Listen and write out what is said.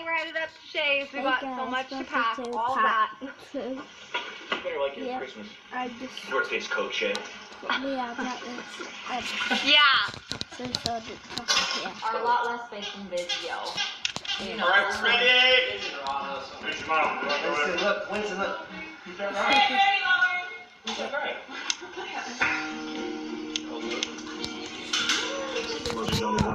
we're headed up to Shays. We got so much to pack. to All pack. that. You better like it for Christmas. I just North Face coat, Shay. yeah, that is Yeah. so yeah. Are a lot less space than video. Yeah. All right, we're ready. Where's your mom? Winston, look. Who's that guy? Who's that guy?